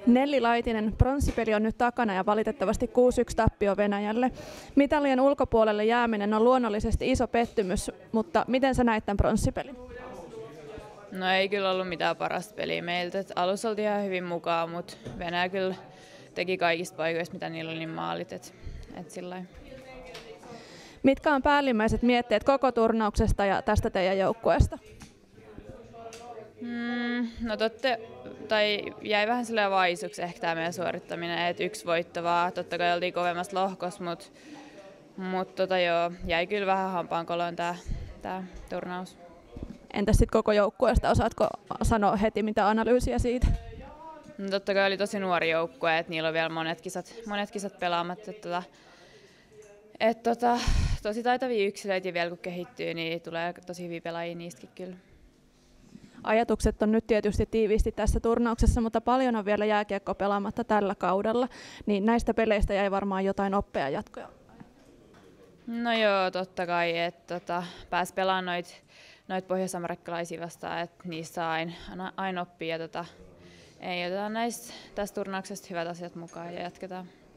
Nelli Laitinen, pronssipeli on nyt takana ja valitettavasti 6-1 tappio Venäjälle. Mitalien ulkopuolelle jääminen on luonnollisesti iso pettymys, mutta miten sä näit tämän pronssipelin? No ei kyllä ollut mitään parasta peliä meiltä. Alussa oltiin ihan hyvin mukaan, mutta Venäjä kyllä teki kaikista paikoista, mitä niillä oli, niin maalit. Sillain. Mitkä on päällimmäiset mietteet koko turnauksesta ja tästä teidän joukkueesta? No jäi vähän silleen vaisuksi ehkä tämä meidän suorittaminen, että 1 voitto vaan. Totta kai oltiin kovemmassa lohkossa, mutta jäi kyllä vähän hampaankoloon tämä turnaus. Entäs sitten koko joukkueesta, osaatko sanoa heti mitä analyysiä siitä? No, totta kai oli tosi nuori joukkue, että niillä on vielä monet kisat pelaamatta. Tosi taitavia yksilöitä vielä kun kehittyy, niin tulee tosi hyviä pelaajia niistäkin kyllä. Ajatukset on nyt tietysti tiiviisti tässä turnauksessa, mutta paljon on vielä jääkiekko pelaamatta tällä kaudella, niin näistä peleistä jäi varmaan jotain oppeja jatkoja. No joo, totta kai, että pääsi pelaamaan noita pohjois-amerikkalaisia vastaan, että niistä saa aina oppia. Ei otetaan tästä turnauksesta hyvät asiat mukaan ja jatketaan.